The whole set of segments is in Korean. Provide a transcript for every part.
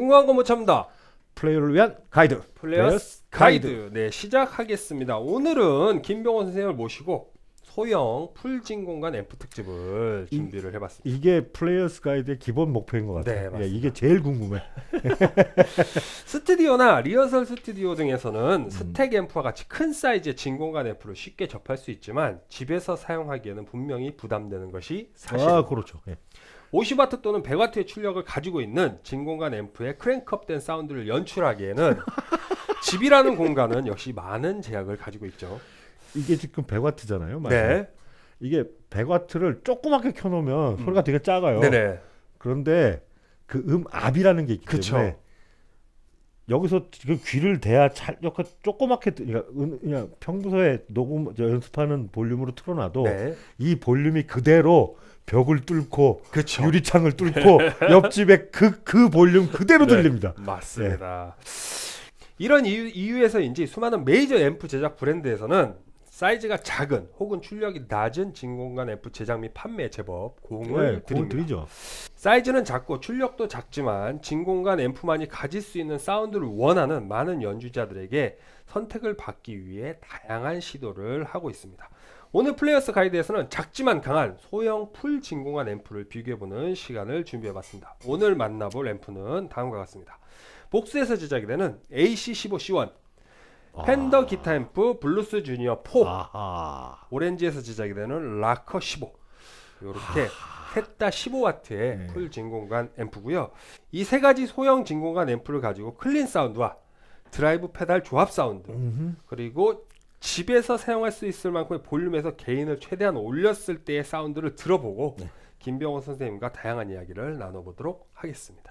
궁금한 거 못 참다. 플레이어를 위한 가이드. 플레이어스 가이드. 네, 시작하겠습니다. 오늘은 김병원 선생님을 모시고 소형 풀진공관 앰프 특집을 준비를 해봤습니다. 이게 플레이어스 가이드의 기본 목표인 것 같아요. 네, 이게 제일 궁금해. 스튜디오나 리허설 스튜디오 등에서는 스택 앰프와 같이 큰 사이즈의 진공관 앰프를 쉽게 접할 수 있지만 집에서 사용하기에는 분명히 부담되는 것이 사실입니다. 그렇죠. 예. 50W 또는 100W의 출력을 가지고 있는 진공관 앰프의 크랭크업된 사운드를 연출하기에는 집이라는 공간은 역시 많은 제약을 가지고 있죠. 이게 지금 100W잖아요. 네. 이게 100W를 조그맣게 켜놓으면 소리가 되게 작아요. 네네. 그런데 그 압이라는 게 있기 때문에 여기서 지금 귀를 대야 조그맣게 그냥 평소에 연습하는 볼륨으로 틀어놔도 이 볼륨이 그대로 벽을 뚫고 유리창을 뚫고 옆집에 그 볼륨 그대로 들립니다. 맞습니다. 이런 이유에서인지 수많은 메이저 앰프 제작 브랜드에서는 사이즈가 작은 혹은 출력이 낮은 진공관 앰프 제작 및 판매에 제법 공을 드립니다. 사이즈는 작고 출력도 작지만 진공관 앰프만이 가질 수 있는 사운드를 원하는 많은 연주자들에게 선택을 받기 위해 다양한 시도를 하고 있습니다. 오늘 플레이어스 가이드에서는 작지만 강한 소형 풀 진공관 앰프를 비교해보는 시간을 준비해봤습니다. 오늘 만나볼 앰프는 다음과 같습니다. 복스에서 제작이 되는 AC15C1 펜더 기타 앰프 블루스 주니어 4, 오렌지에서 제작이 되는 락커 15, 이렇게 셋 다 15W의 풀 진공관 앰프고요. 이 세 가지 소형 진공관 앰프를 가지고 클린 사운드와 드라이브 페달 조합 사운드, 그리고 집에서 사용할 수 있을 만큼의 볼륨에서 게인을 최대한 올렸을 때의 사운드를 들어보고 김병원 선생님과 다양한 이야기를 나눠보도록 하겠습니다.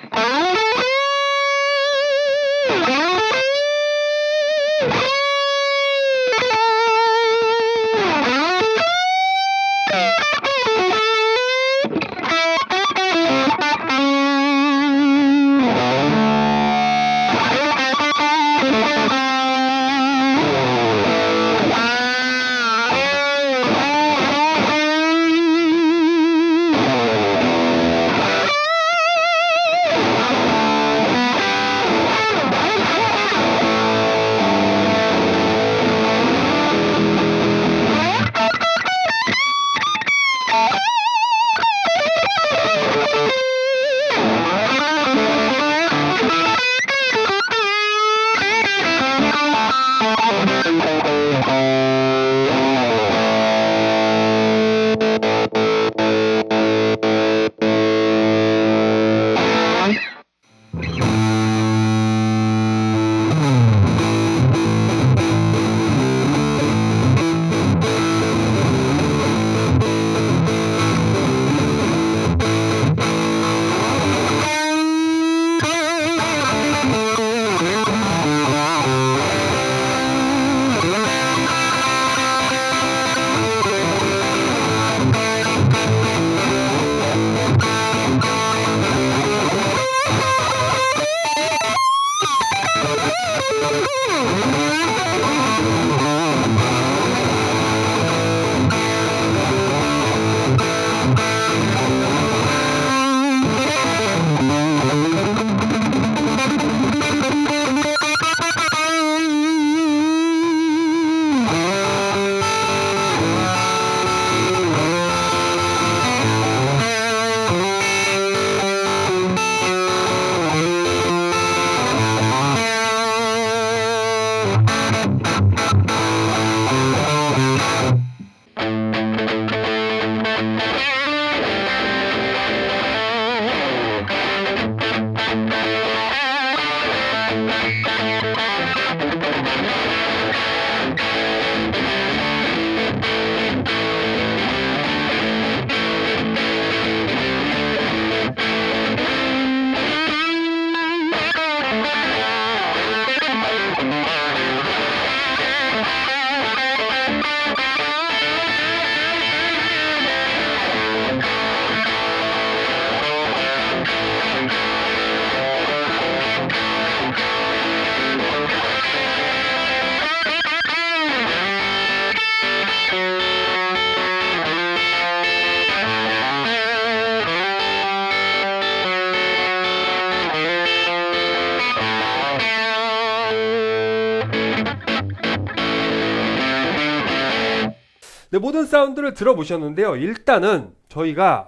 네, 모든 사운드를 들어보셨는데요. 일단은 저희가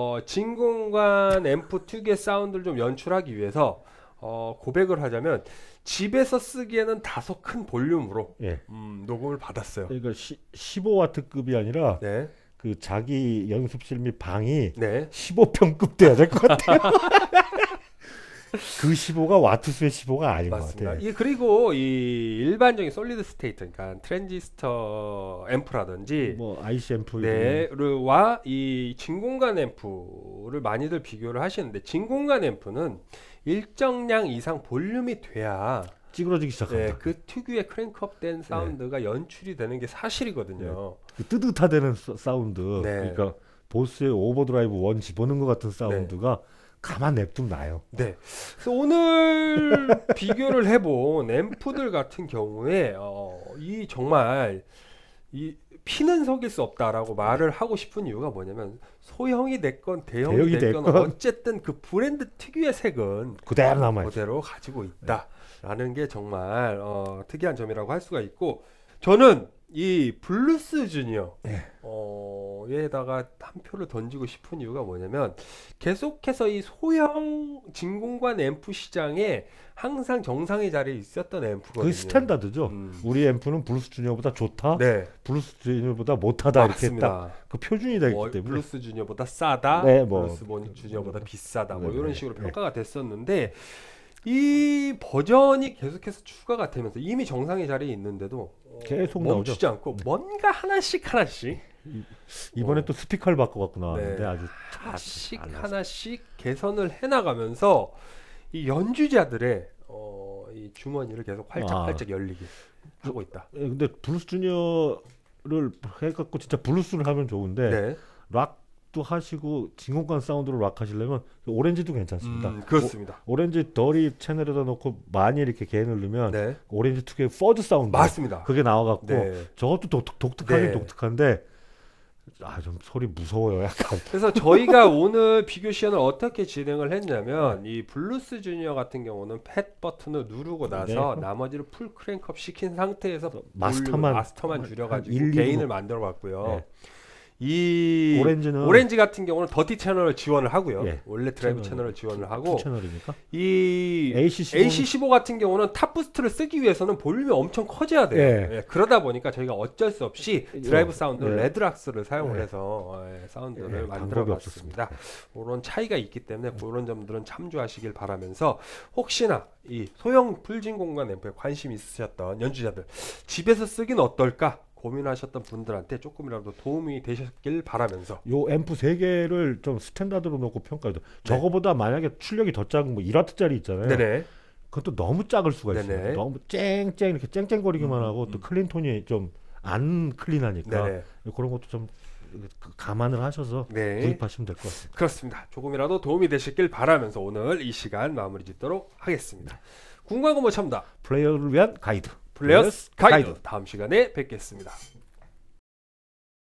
진공관 앰프 특유의 사운드를 좀 연출하기 위해서 고백을 하자면 집에서 쓰기에는 다소 큰 볼륨으로 예. 녹음을 받았어요. 그러니까 15W급이 아니라 네. 그 자기 연습실 및 방이 네. 15평급 돼야 될 것 같아요. 그 15가 와트수의 15가 아닌 맞습니다. 것 같아요. 그리고 이 일반적인 솔리드 스테이트, 그러니까 트랜지스터 앰프라든지 뭐 IC 앰프 와 이 진공관 앰프를 많이들 비교를 하시는데, 진공관 앰프는 일정량 이상 볼륨이 돼야 찌그러지기 시작합니다. 그 특유의 크랭크업된 사운드가 연출이 되는 게 사실이거든요. 그 뜨뜻하다는 사운드, 네. 그러니까 보스의 오버드라이브 1 집어넣은 것 같은 사운드가 가만 냅두면 나요. 네. 그래서 오늘 비교를 해본 앰프들 같은 경우에 이 정말 이 피는 속일 수 없다라고 말을 하고 싶은 이유가 뭐냐면, 소형이 됐건 대형이 됐건 어쨌든 그 브랜드 특유의 색은 그대로 남아요. 그대로 가지고 있다라는 게 정말 특이한 점이라고 할 수가 있고, 저는 이 블루스 주니어 에다가 한 표를 던지고 싶은 이유가 뭐냐면, 계속해서 이 소형 진공관 앰프 시장에 항상 정상의 자리에 있었던 앰프거든요. 그 스탠다드죠. 우리 앰프는 블루스 주니어보다 좋다, 네. 블루스 주니어보다 못하다, 맞습니다. 이렇게 딱 그 표준이 되기 때문에 블루스 주니어보다 싸다, 네, 블루스 주니어보다 비싸다, 뭐 네, 이런 네. 식으로 평가가 됐었는데, 이 버전이 계속해서 추가가 되면서 이미 정상의 자리에 있는데도 계속 나오죠. 멈추지 않고 뭔가 하나씩 이번에 또 스피커를 바꿔갖고 나왔는데 네. 아주 하나씩 개선을 해나가면서 이 연주자들의 이 주머니를 계속 활짝활짝 열리게 하고 있다. 근데 블루스 주니어를 해갖고 진짜 블루스를 하면 좋은데 네. 락도 하시고 진공관 사운드로 락 하시려면 오렌지도 괜찮습니다. 그렇습니다. 오렌지 덜이 채널에다 놓고 많이 이렇게 개인을 넣으면 네. 오렌지 특유의 퍼즈 사운드 맞습니다. 그게 나와갖고 네. 저것도 독특하긴 네. 독특한데 좀 소리 무서워요 약간. 그래서 저희가 오늘 비교 시연을 어떻게 진행을 했냐면 이 블루스 주니어 같은 경우는 팻 버튼을 누르고 나서 네. 나머지를 풀 크랭크업 시킨 상태에서 마스터만 줄여가지고 1, 2로 개인을 만들어봤고요. 네. 이 오렌지 같은 경우는 더티 채널을 지원을 하고요. 예. 원래 드라이브 채널을 지원을 하고 채널이니까 이 AC15는 AC15 같은 경우는 탑 부스트를 쓰기 위해서는 볼륨이 엄청 커져야 돼요. 예. 예, 그러다 보니까 저희가 어쩔 수 없이 드라이브 사운드 예. 레드락스를 사용을 예. 해서 사운드를 예, 만들어 방법이 봤습니다. 그런 차이가 있기 때문에 그런 점들은 참조하시길 바라면서 혹시나 이 소형 풀진 공간 앰프에 관심 있으셨던 연주자들 집에서 쓰긴 어떨까 고민하셨던 분들한테 조금이라도 도움이 되셨길 바라면서 요 앰프 3개를 좀 스탠다드로 놓고 평가해도 저거보다 만약에 출력이 더 작은 뭐 1W짜리 있잖아요. 네네. 그것도 너무 작을 수가 네네. 있어요. 너무 쨍쨍 이렇게 쨍쨍거리기만 하고 또 클린톤이 좀 안 클린하니까 네네. 그런 것도 좀 감안을 하셔서 네. 구입하시면 될 것 같습니다. 그렇습니다. 조금이라도 도움이 되셨길 바라면서 오늘 이 시간 마무리 짓도록 하겠습니다. 궁금한 거 뭐 참다. 플레이어를 위한 가이드. 플레이어스 가이드. 다음 시간에 뵙겠습니다.